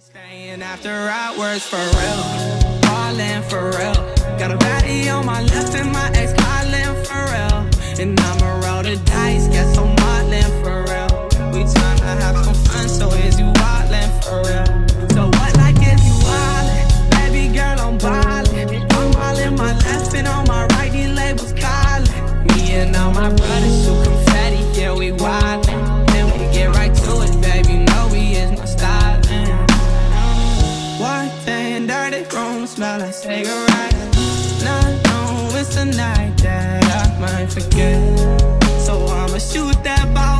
Staying after hours for real, ballin' for real. Got a baddie on my left and my ex calling for real. And I'ma roll the dice, guess I'm modeling for real. We tryna have some fun, so is you wildin' for real? So what like is you wildin'? Baby girl, I'm ballin'. I'm ballin' my left and on my right, these labels callin'. Me and all my brothers shoot confetti, yeah, we wildin'. Then we get right to it, baby, no, we is no stylin'. White and dirty room, smell like cigarettes. Not know it's the night that I might forget. So I'ma shoot that ball